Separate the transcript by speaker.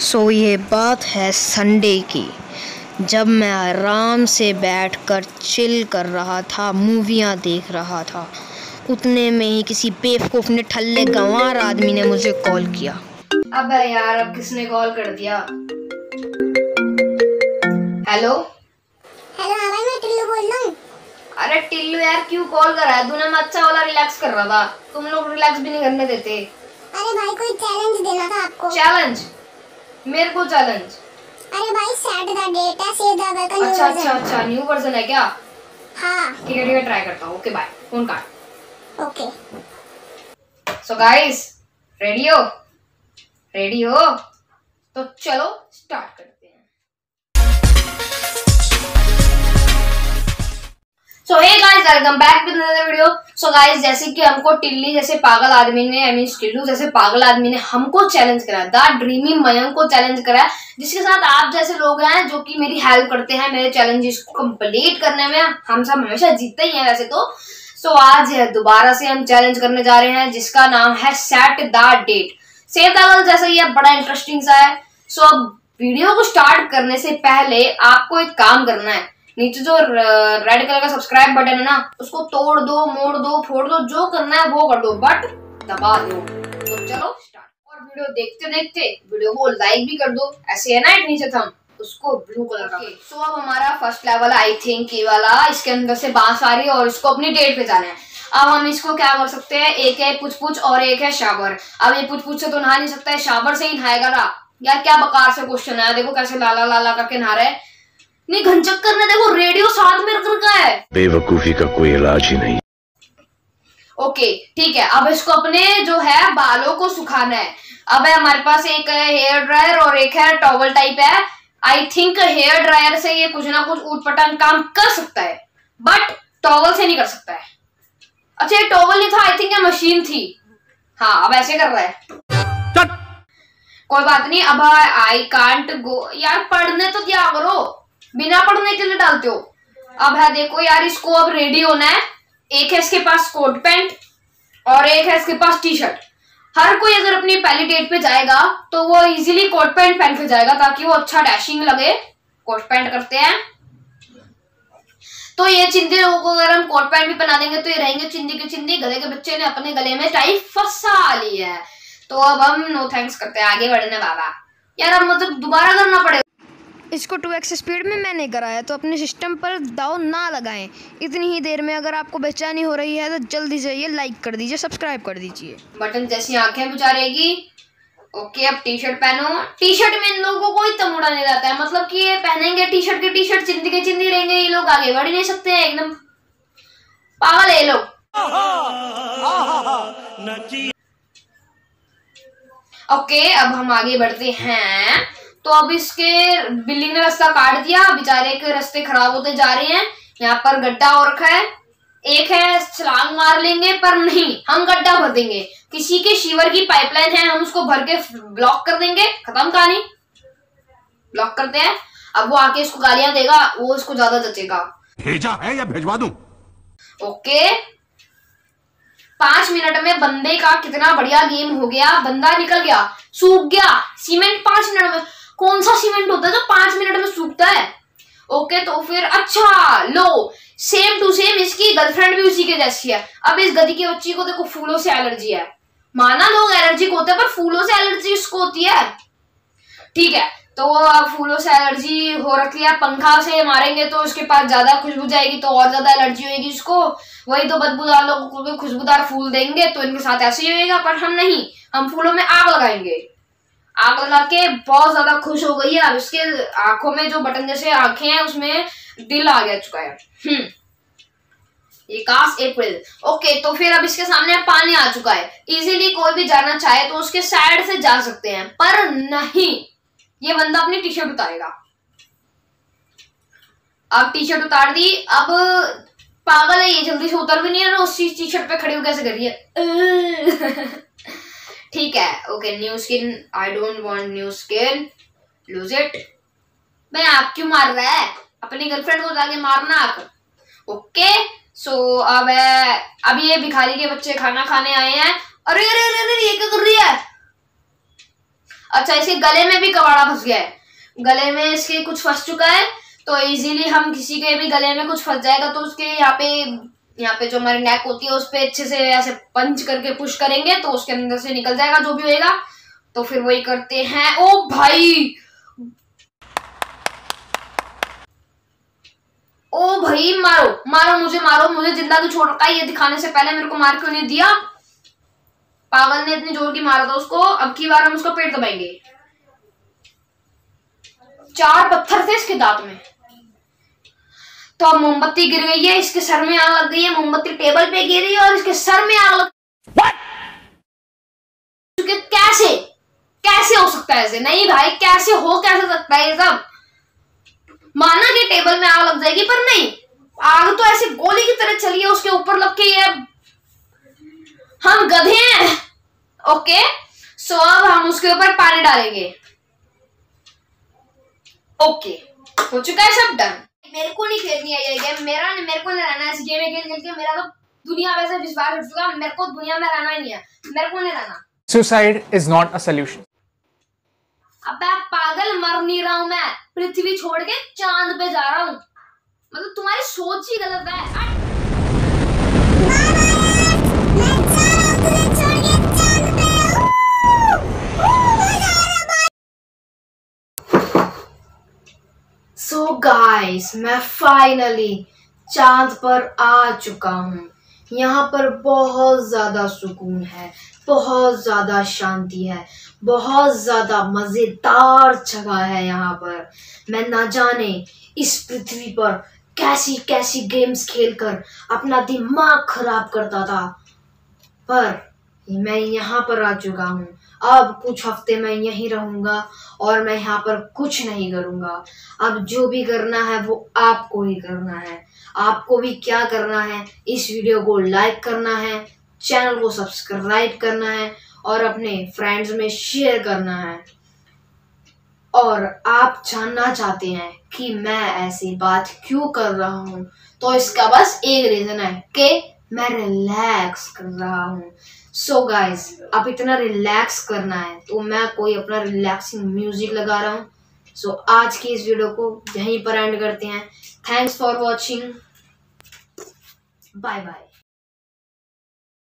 Speaker 1: ये बात है संडे की, जब मैं आराम से बैठकर चिल कर रहा था, मूवियाँ देख रहा था। उतने में ही किसी बेवकूफ़ ने ठल्ले गंवार आदमी ने मुझे कॉल किया। अबे यार, अब किसने कॉल कर दिया? हेलो।
Speaker 2: हेलो, हाँ भाई, मैं टिल्लू बोल रहा हूँ।
Speaker 1: अरे टिल्लू यार, क्यों कॉल करा है तूने? मैं अच्छा वाला रिलैक्स कर रहा था, तुम लोग रिलैक्स भी नहीं करने देते।
Speaker 2: अरे भाई, कोई चैलेंज देना था आपको।
Speaker 1: चैलेंज? मेरे को चैलेंज?
Speaker 2: अरे भाई, सेट द डेट है, सेव द का न्यू वर्जन।
Speaker 1: अच्छा, न्यू वर्जन है क्या?
Speaker 2: हाँ
Speaker 1: ठीक है, ट्राई करता हूँ। ओके बाय, फोन काट।
Speaker 2: ओके।
Speaker 1: सो गाइस, रेडी हो? रेडी हो तो चलो स्टार्ट करते हैं। So hey guys, welcome back with another video. So guys, जैसे कि हमको टिल्ली जैसे पागल आदमी ने, आई मीन टिल्लू जैसे पागल आदमी ने हमको चैलेंज करा, द ड्रीमी मयंक को चैलेंज करा, जिसके साथ आप जैसे लोग हैं जो कि मेरी हेल्प करते हैं मेरे चैलेंजेस को कंप्लीट करने में। हम सब हमेशा जीतते ही हैं वैसे तो। सो आज दोबारा से हम चैलेंज करने जा रहे हैं, जिसका नाम है set the date. Save the girl जैसा ही है, बड़ा इंटरेस्टिंग सा है। सो अब वीडियो को स्टार्ट करने से पहले आपको एक काम करना है। नीचे जो रेड कलर का सब्सक्राइब बटन है ना, उसको तोड़ दो, मोड़ दो, फोड़ दो, जो करना है वो कर दो, बट दबा दो। तो चलो स्टार्ट। और वीडियो देखते देखते वीडियो को लाइक भी कर दो। ऐसे है ना एक नीचे थंब, उसको ब्लू कलर का। सो अब हमारा फर्स्ट लेवल, आई थिंक ये वाला, इसके अंदर से बांस आ रही है और इसको अपनी डेट पे जाना है। अब हम इसको क्या कर सकते हैं, एक है पुछ पुछ और एक है शावर। अब ये पुछ पुछ से तो नहा नहीं सकता है, शावर से ही नहाएगा ना यार। क्या बकार से क्वेश्चन है, देखो कैसे लाला लाला करके नहा रहे। नहीं, घनचक्कर ने देखो रेडियो साथ में रख रखा है।
Speaker 3: बेवकूफी का कोई इलाज ही नहीं।
Speaker 1: ओके ठीक है, अब इसको अपने जो है बालों को सुखाना है। अब है हमारे पास एक है हेयर ड्रायर और एक है टॉवल टाइप है। आई थिंक हेयर ड्रायर से ये कुछ ना कुछ ऊटपटांग काम कर सकता है, बट टॉवल से नहीं कर सकता है। अच्छा, ये टॉवल नहीं था, आई थिंक ये मशीन थी। हाँ, अब ऐसे कर रहा है। कोई बात नहीं, अब आई कांट गो। यार पढ़ने तो क्या करो, बिना पढ़ने के लिए डालते हो। अब है देखो यार, इसको अब रेडी होना है। एक है इसके पास कोट पैंट और एक है इसके पास टी शर्ट। हर कोई अगर अपनी पहली डेट पे जाएगा तो वो इजीली कोट पैंट पहन के जाएगा, ताकि वो अच्छा डैशिंग लगे। कोट पैंट करते हैं तो ये चिंदी लोगों को अगर हम कोट पैंट भी पहना देंगे तो ये रहेंगे चिंदी के चिंदी। गधे के बच्चे ने अपने गले में टाई फंसा ली है। तो अब हम नो थैंक्स करते हैं, आगे बढ़ने बाबा। यार अब मतलब दोबारा करना पड़ेगा इसको। 2x स्पीड में मैंने कराया, तो अपने सिस्टम पर दाव ना लगाएं। इतनी ही देर में अगर आपको बेचैनी हो रही है तो जल्दी से ये लाइक कर दीजिए, सब्सक्राइब कर दीजिए। बटन जैसी आंखें बुझारेगी। ओके, अब टी शर्ट पहनो। टी शर्ट में इन लोगों को कोई तमुड़ा नहीं रहता है, मतलब कि ये पहनेंगे टी शर्ट के टी शर्ट, चिंदी के चिंदी रहेंगे, ये लोग आगे बढ़ ही नहीं सकते हैं, एकदम पागल है ये लोग। ओके, अब हम आगे बढ़ते हैं। तो अब इसके बिल्ली ने रास्ता काट दिया, बेचारे के रास्ते खराब होते जा रहे हैं। यहाँ पर गड्ढा हो रखा है, एक है छलांग मार लेंगे, पर नहीं, हम गड्ढा भर देंगे। किसी के शीवर की पाइपलाइन है, हम उसको भर के ब्लॉक कर देंगे, खत्म कहानी। ब्लॉक करते हैं। अब वो आके इसको गालियां देगा, वो इसको ज्यादा जचेगा।
Speaker 3: भेजा है या भेजवा दूं?
Speaker 1: ओके, 5 मिनट में बंदे का कितना बढ़िया गेम हो गया। बंदा निकल गया, सूख गया। सीमेंट 5 मिनट में, कौन सा सीमेंट होता है जो 5 मिनट में सूखता है? ओके, तो फिर अच्छा लो, सेम टू सेम इसकी गर्लफ्रेंड भी उसी के जैसी है। अब इस गधी की बच्ची को देखो, फूलों से एलर्जी है। माना लोग एलर्जिक होते हैं, पर फूलों से एलर्जी इसको होती है। ठीक है, तो अब फूलों से एलर्जी हो रखी है, पंखा से मारेंगे तो उसके पास ज्यादा खुशबू जाएगी, तो और ज्यादा एलर्जी होगी इसको। वही तो बदबूदार लोगों को भी खुशबूदार फूल देंगे तो इनके साथ ऐसे ही होगा, पर हम नहीं, हम फूलों में आग लगाएंगे। आग लगा के बहुत ज्यादा खुश हो गई है। अब इसके आंखों में जो बटन जैसे आंखें हैं उसमें दिल आ गया चुका है। ये काश अप्रैल। ओके, तो फिर अब इसके सामने पानी आ चुका है। इजीली कोई भी जाना चाहे तो उसके साइड से जा सकते हैं, पर नहीं, ये बंदा अपनी टी शर्ट उतारेगा। अब टी शर्ट उतार दी। अब पागल है ये, जल्दी से उतर भी नहीं है, उसी टी शर्ट पे खड़ी हो कैसे कर रही है। ठीक है, okay, new skin, I don't want new skin, lose it. भाई आप क्यों मार रहा है? अपनी गर्लफ्रेंड को जाके मारना आप। ओके, सो अब ये भिखारी के बच्चे खाना खाने आए हैं। अरे अरे अरे, ये क्या कर रही है? अच्छा, इसके गले में भी कबाड़ा फंस गया है, गले में इसके कुछ फंस चुका है। तो इजीली हम किसी के भी गले में कुछ फंस जाएगा तो उसके यहाँ पे जो हमारी नेक होती है उस पे अच्छे से ऐसे पंच करके पुश करेंगे तो उसके अंदर से निकल जाएगा जो भी होएगा। तो फिर वही करते हैं। ओ भाई, ओ भाई, मारो मारो मुझे, मारो मुझे, जिंदा क्यों छोड़ रखा है? ये दिखाने से पहले मेरे को मार क्यों नहीं दिया? पागल ने इतनी जोर की मारा था उसको। अब की बार हम उसको पेट दबाएंगे। 4 पत्थर थे इसके दांत में। तो अब मोमबत्ती गिर गई है, इसके सर में आग लग गई है। मोमबत्ती टेबल पे गिरी है और इसके सर में आग लग चुकी। कैसे कैसे हो सकता है ऐसे? नहीं भाई, कैसे सकता है ये सब? माना कि टेबल में आग लग जाएगी, पर नहीं, आग तो ऐसे गोली की तरह चली है उसके ऊपर लग के। ये हम गधे हैं। ओके, सो अब हम उसके ऊपर पानी डालेंगे। ओके, हो चुका है सब, डन। मेरे को नहीं खेलनी है ये गेम, मेरे को नहीं रहना है इस गेम में खेल के। मेरा तो दुनिया में से विश्वास उठ चुका, मेरे को दुनिया में रहना ही नहीं है, मेरे को नहीं रहना।
Speaker 4: Suicide is not a solution.
Speaker 1: अबे पागल, मर नहीं रहा हूं मैं, पृथ्वी छोड़ के चांद पे जा रहा हूं। मतलब तुम्हारी सोच ही गलत है। सो गाइस, मैं फाइनली चांद पर आ चुका हूँ। यहाँ पर बहुत ज्यादा सुकून है, बहुत ज्यादा शांति है, बहुत ज्यादा मजेदार जगह है यहाँ पर। मैं ना जाने इस पृथ्वी पर कैसी कैसी गेम्स खेलकर अपना दिमाग खराब करता था, पर मैं यहाँ पर आ चुका हूँ। अब कुछ हफ्ते मैं यहीं रहूंगा और मैं यहाँ पर कुछ नहीं करूंगा। अब जो भी करना है वो आपको ही करना है। आपको भी क्या करना है, इस वीडियो को लाइक करना है, चैनल को सब्सक्राइब करना है और अपने फ्रेंड्स में शेयर करना है। और आप जानना चाहते हैं कि मैं ऐसी बात क्यों कर रहा हूँ, तो इसका बस एक रीजन है कि मैं रिलैक्स कर रहा हूँ। सो गाइस, अब इतना रिलैक्स करना है तो मैं कोई अपना रिलैक्सिंग म्यूजिक लगा रहा हूँ। सो आज की इस वीडियो को यहीं पर एंड करते हैं। Thanks for watching, bye bye.